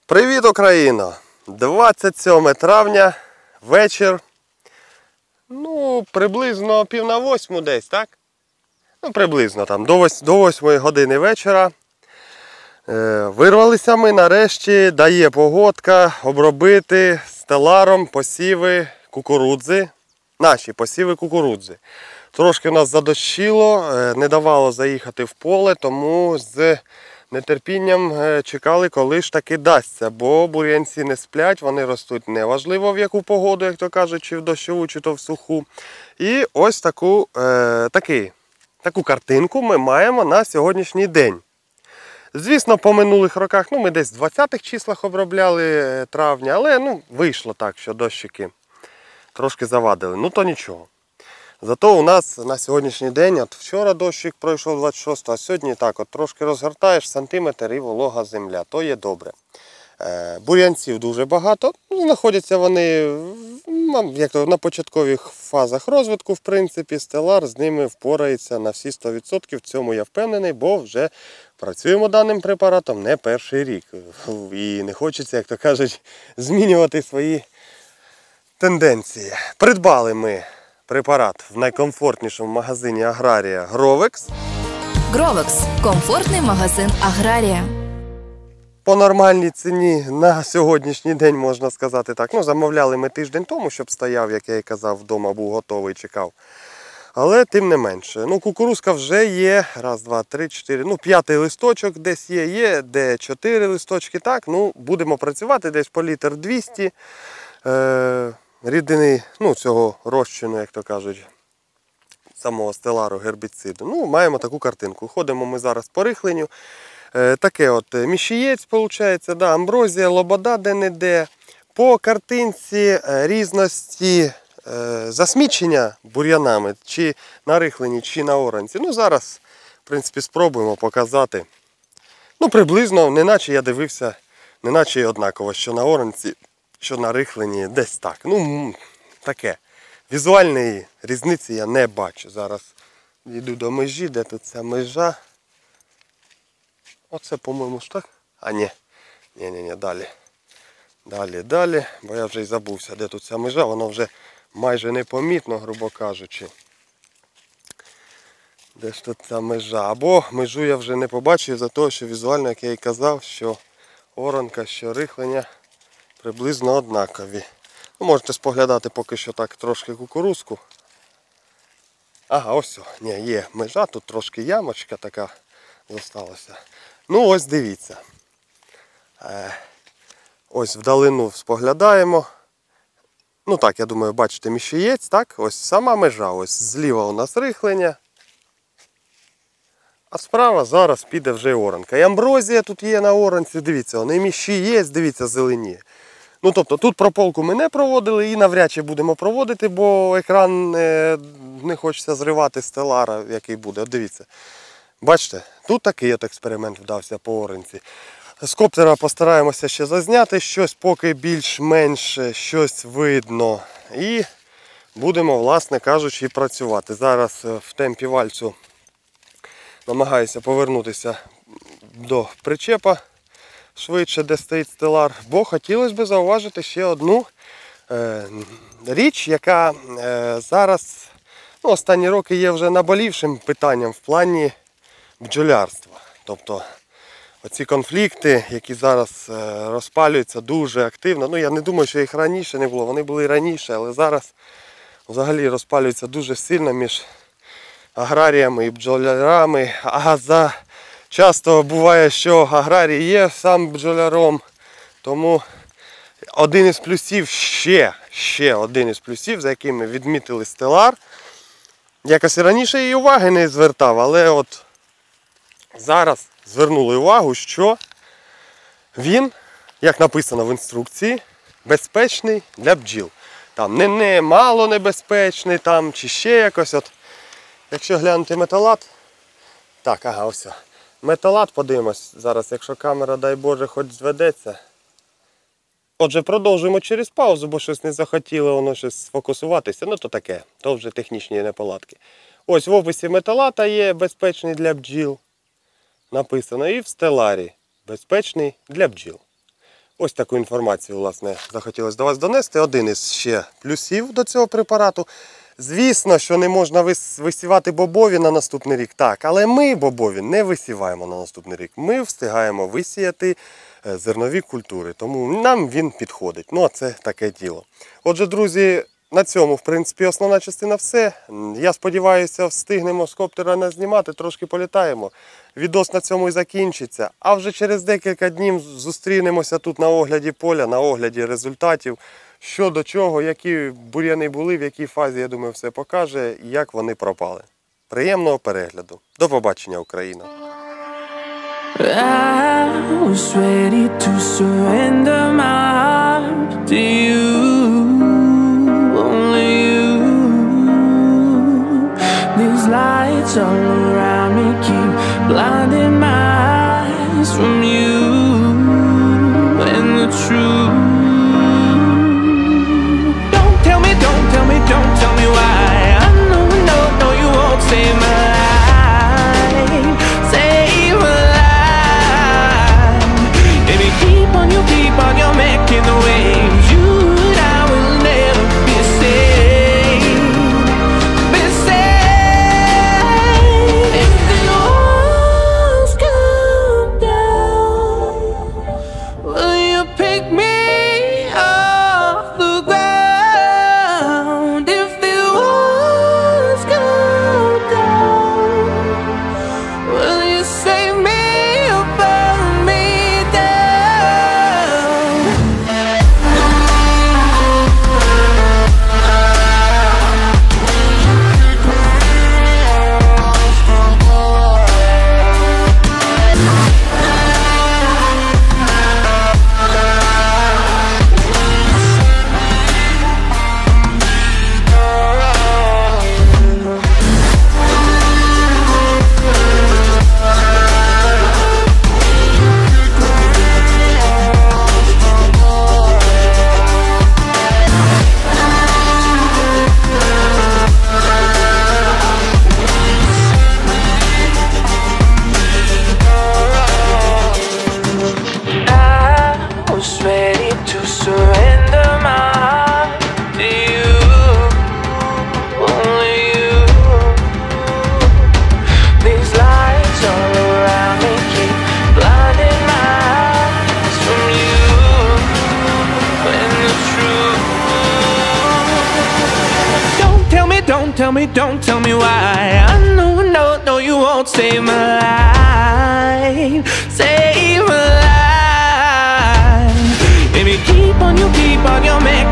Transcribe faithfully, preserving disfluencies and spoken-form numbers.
Привіт, Україно! двадцять сьоме травня, вечір. Ну, приблизно пів на восьму десь, так? Ну, приблизно там, до восьмої години вечора. Е, вирвалися ми нарешті, дає погодка, обробити стеларом посіви кукурудзи. Наші посіви кукурудзи. Трошки нас задощило, не давало заїхати в поле, тому з нетерпінням чекали, коли ж таки дасться, бо бур'янці не сплять, вони ростуть неважливо в яку погоду, як то кажуть, чи в дощову, чи то в суху. І ось таку, е, таки, таку картинку ми маємо на сьогоднішній день. Звісно, по минулих роках, ну ми десь в двадцятих числах обробляли травня, але ну, вийшло так, що дощики трошки завадили, ну то нічого. Зато у нас на сьогоднішній день, от вчора дощик пройшов двадцять шостого, а сьогодні так, от трошки розгортаєш сантиметр і волога земля, то є добре. Е, бур'янців дуже багато, знаходяться вони як то, на початкових фазах розвитку, в принципі, стелар з ними впорається на всі сто відсотків, в цьому я впевнений, бо вже працюємо даним препаратом не перший рік. І не хочеться, як то кажуть, змінювати свої тенденції. Придбали ми препарат в найкомфортнішому магазині Аграрія Гровекс. Гровекс – комфортний магазин Аграрія. По нормальній ціні на сьогоднішній день, можна сказати так. Ну, замовляли ми тиждень тому, щоб стояв, як я і казав, вдома був готовий, чекав. Але тим не менше. Ну, кукурузка вже є. Раз, два, три, чотири. Ну, п'ятий листочок десь є. Є де чотири листочки. Так, ну, будемо працювати десь по літр двісті. Е Рідини, ну, цього розчину, як то кажуть, самого стелару, гербіциду. Ну, маємо таку картинку. Ходимо ми зараз по рихленню. Е, таке от міщієць, виходить, да, амброзія, лобода де-не-де. По картинці різності е, засмічення бур'янами, чи на рихленні, чи на оранці. Ну, зараз, в принципі, спробуємо показати. Ну, приблизно, неначе я дивився, неначе однаково, що на оранці, що на рихленні, десь так. Ну, таке. Візуальної різниці я не бачу. Зараз йду до межі, де тут ця межа. Оце, по-моєму, ж так? А, ні. Ні-ні-ні, далі. Далі, далі. Бо я вже й забувся, де тут ця межа. Воно вже майже непомітно, грубо кажучи. Де ж тут ця межа? Або межу я вже не побачив за те, що візуально, як я і казав, що оранка, що рихлення приблизно однакові. Ну, можете споглядати поки що так трошки кукурузку. Ага, ось, ні, є межа, тут трошки ямочка така зосталася. Ну ось дивіться. Е, ось вдалину споглядаємо. Ну так, я думаю, бачите міщієць, так? Ось сама межа, ось зліва у нас рихлення. А справа зараз піде вже оранка. І амброзія тут є на оранці, дивіться, вони міщієць, дивіться, зелені. Ну, тобто, тут прополку ми не проводили і навряд чи будемо проводити, бо екран не, не хочеться зривати стелара, який буде. От дивіться. Бачите, тут такий от експеримент вдався по оранці. З коптера постараємося ще зазняти щось, поки більш-менш щось видно. І будемо, власне кажучи, працювати. Зараз в темпі вальсу намагаюся повернутися до причепа швидше, де стоїть стелар, бо хотілося б зауважити ще одну е, річ, яка е, зараз, ну, останні роки є вже наболівшим питанням в плані бджолярства. Тобто оці конфлікти, які зараз е, розпалюються дуже активно, ну я не думаю, що їх раніше не було, вони були раніше, але зараз взагалі розпалюються дуже сильно між аграріями і бджолярами, а за часто буває, що аграрій є сам бджоляром, тому один із плюсів, ще, ще один із плюсів, за якими відмітили стелар, якось раніше і уваги не звертав, але от зараз звернули увагу, що він, як написано в інструкції, безпечний для бджіл. Там не, не мало небезпечний, там, чи ще якось. От, якщо глянути металат, так, ага, ось. Металат, подивимось зараз, якщо камера, дай Боже, хоч зведеться. Отже, продовжуємо через паузу, бо щось не захотіло воно щось сфокусуватися. Ну то таке, то вже технічні неполадки. Ось в описі металата є безпечний для бджіл. Написано і в стеларі безпечний для бджіл. Ось таку інформацію, власне, захотілося до вас донести. Один із ще плюсів до цього препарату. Звісно, що не можна висівати бобові на наступний рік. Так, але ми бобові не висіваємо на наступний рік. Ми встигаємо висіяти зернові культури, тому нам він підходить. Ну, а це таке діло. Отже, друзі, на цьому, в принципі, основна частина все. Я сподіваюся, встигнемо з коптера не знімати, трошки політаємо. Відос на цьому і закінчиться. А вже через декілька днів зустрінемося тут на огляді поля, на огляді результатів. Що до чого, які бур'яни були, в якій фазі, я думаю, все покаже і як вони пропали. Приємного перегляду. До побачення, Україна! I was ready to surrender my heart to you, only you. These lights all around me keep blinding my eyes from you and the truth. Don't tell me, don't tell me, don't tell me why. I know, no, no, you won't save my life, save my life. Keep on you, keep on, you're making the waves. You and I will never be saved, be saved. If the walls come down, will you pick me off the ground? If the walls come down, will you save me or burn me down? Don't tell me, don't tell me why. I know, no, no, you won't save my life, save my life. Baby, keep on, you keep on, you're making